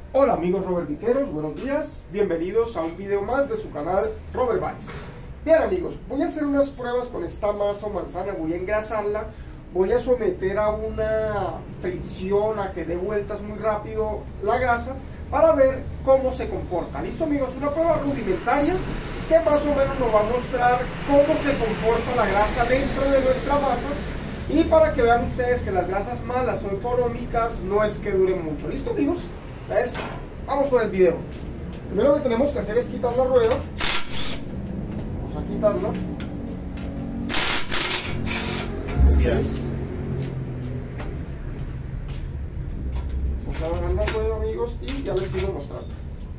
Hola amigos Robert Viqueros, buenos días, bienvenidos a un video más de su canal Robert Vice. Bien amigos, voy a hacer unas pruebas con esta masa o manzana, voy a engrasarla, voy a someter a una fricción, a que dé vueltas muy rápido la grasa para ver cómo se comporta. ¿Listo amigos? Una prueba rudimentaria que más o menos nos va a mostrar cómo se comporta la grasa dentro de nuestra masa y para que vean ustedes que las grasas malas o económicas no es que duren mucho. ¿Listo amigos? ¿Ves? Vamos con el video. Primero que tenemos que hacer es quitar la rueda. Vamos a quitarla. Yes. Vamos a bajar la rueda amigos y ya les sigo mostrando.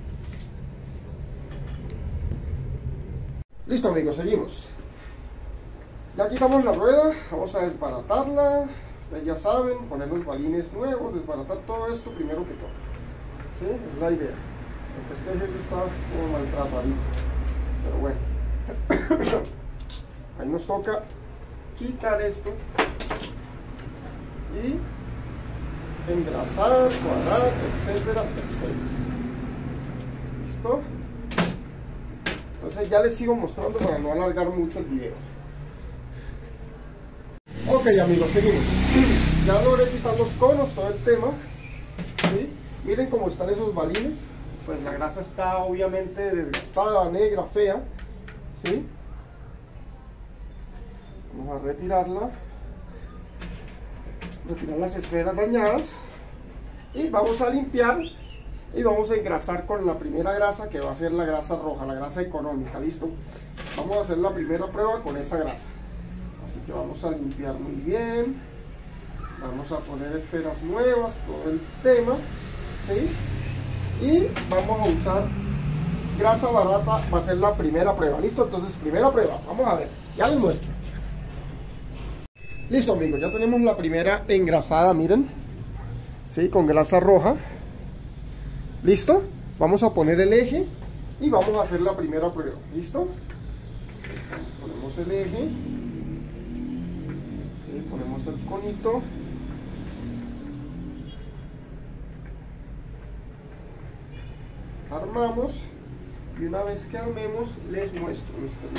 Listo amigos, seguimos. Ya quitamos la rueda, vamos a desbaratarla. Ustedes ya saben, poner los balines nuevos, desbaratar todo esto primero que todo. ¿Sí? Es la idea. Porque este eje está como maltratadito. Pero bueno. Ahí nos toca quitar esto. Y engrasar, cuadrar, etcétera, etcétera. ¿Listo? Entonces ya les sigo mostrando para no alargar mucho el video. Ok amigos, seguimos. Ya logré quitar los conos, todo el tema. ¿Sí? Miren cómo están esos balines. Pues la grasa está obviamente desgastada, negra, fea. ¿Sí? Vamos a retirarla. Retirar las esferas dañadas. Y vamos a limpiar. Y vamos a engrasar con la primera grasa, que va a ser la grasa roja, la grasa económica. ¿Listo? Vamos a hacer la primera prueba con esa grasa. Así que vamos a limpiar muy bien. Vamos a poner esferas nuevas, todo el tema. ¿Sí? Y vamos a usar grasa barata, va a ser la primera prueba. ¿Listo? Entonces, primera prueba. Vamos a ver. Ya les muestro. Listo amigos, ya tenemos la primera engrasada, miren. ¿Sí? Con grasa roja. ¿Listo? Vamos a poner el eje y vamos a hacer la primera prueba. ¿Listo? Ponemos el eje. ¿Sí? Ponemos el conito. Armamos y una vez que armemos les muestro.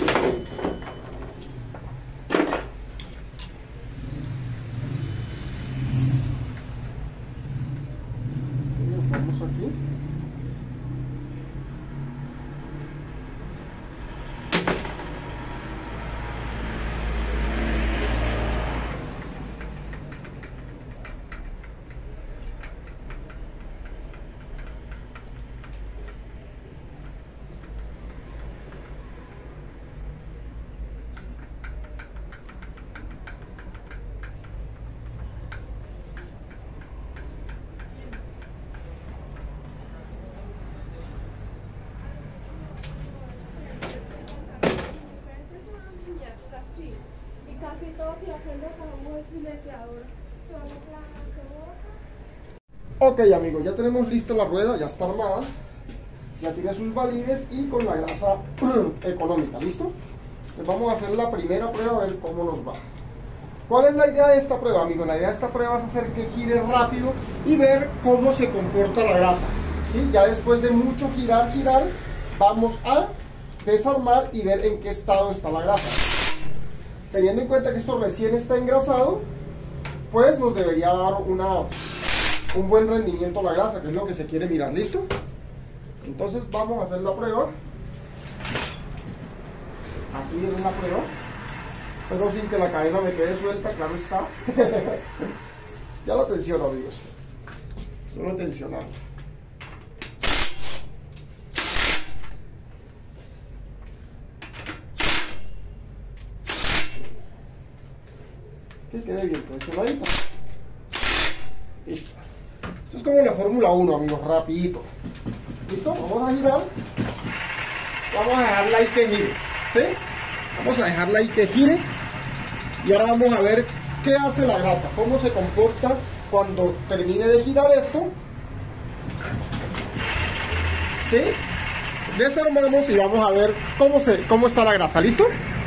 Vamos aquí. Ok amigos, ya tenemos lista la rueda, ya está armada, ya tiene sus balines y con la grasa económica, ¿listo? Pues vamos a hacer la primera prueba a ver cómo nos va. ¿Cuál es la idea de esta prueba, amigos? La idea de esta prueba es hacer que gire rápido y ver cómo se comporta la grasa, ¿sí? Ya después de mucho girar, vamos a desarmar y ver en qué estado está la grasa. Teniendo en cuenta que esto recién está engrasado, pues nos debería dar un buen rendimiento la grasa, que es lo que se quiere mirar. ¿Listo? Entonces vamos a hacer la prueba. Así es una prueba, pero sin que la cadena me quede suelta, claro está. Ya lo tensiono amigos, solo tensionarlo. Que quede bien tensionadito. Listo. Esto es como la Fórmula 1 amigos, rapidito. ¿Listo? Vamos a girar. Vamos a dejarla ahí que gire. ¿Sí? Vamos a dejarla ahí que gire. Y ahora vamos a ver qué hace la grasa, cómo se comporta cuando termine de girar esto. ¿Sí? Desarmamos y vamos a ver cómo está la grasa. ¿Listo?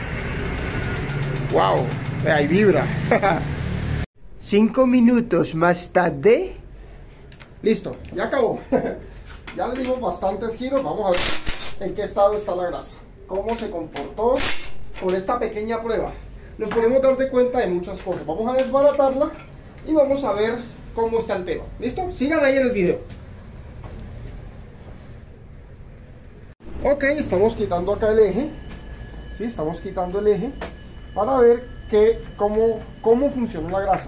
¡Wow! Ahí vibra. 5 minutos más tarde. Listo, ya acabó. Ya le dimos bastantes giros. Vamos a ver en qué estado está la grasa, cómo se comportó con esta pequeña prueba. Nos podemos dar de cuenta de muchas cosas. Vamos a desbaratarla y vamos a ver cómo está el tema. ¿Listo? Sigan ahí en el video. Ok, estamos quitando acá el eje. Sí, estamos quitando el eje para ver cómo funciona la grasa.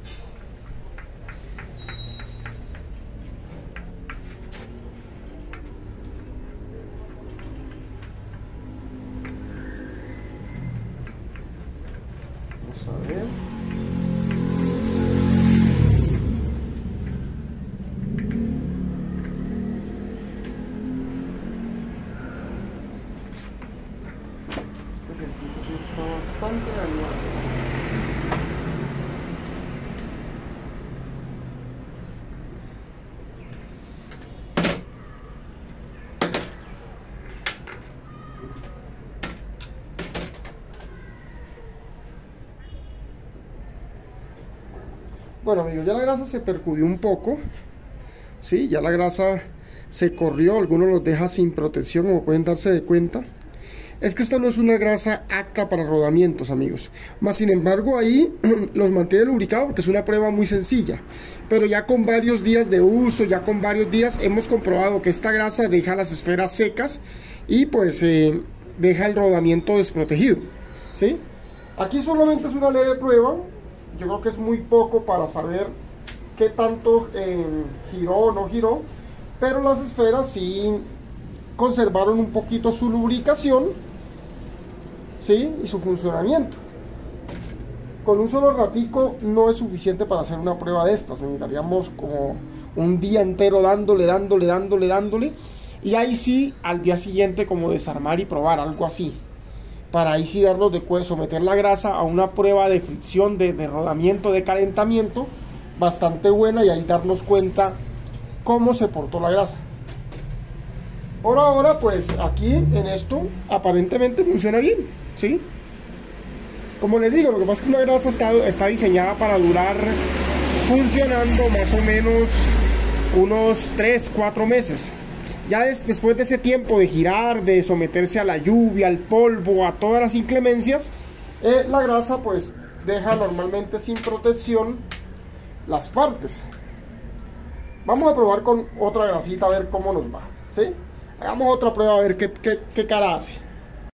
Vamos a ver. Este ejército sí está bastante dañado. Bueno amigos, ya la grasa se percudió un poco. Sí, ya la grasa se corrió. Algunos los deja sin protección, como pueden darse de cuenta. Es que esta no es una grasa apta para rodamientos, amigos. Más sin embargo, ahí los mantiene lubricados porque es una prueba muy sencilla. Pero ya con varios días de uso, ya con varios días, hemos comprobado que esta grasa deja las esferas secas y pues deja el rodamiento desprotegido. ¿Sí? Aquí solamente es una leve prueba. Yo creo que es muy poco para saber qué tanto giró o no giró. Pero las esferas sí conservaron un poquito su lubricación, ¿sí? Y su funcionamiento. Con un solo ratico no es suficiente para hacer una prueba de estas. Necesitaríamos como un día entero dándole. Y ahí sí, al día siguiente como desarmar y probar, algo así. Para ahí sí darnos de cuenta, someter la grasa a una prueba de fricción, de rodamiento, de calentamiento bastante buena y ahí darnos cuenta cómo se portó la grasa. Por ahora pues aquí en esto aparentemente funciona bien, ¿sí? Como les digo, lo que pasa es que una grasa está diseñada para durar funcionando más o menos unos 3-4 meses. Ya después de ese tiempo de girar, de someterse a la lluvia, al polvo, a todas las inclemencias, la grasa pues deja normalmente sin protección las partes. Vamos a probar con otra grasita a ver cómo nos va, ¿sí? Hagamos otra prueba a ver qué cara hace.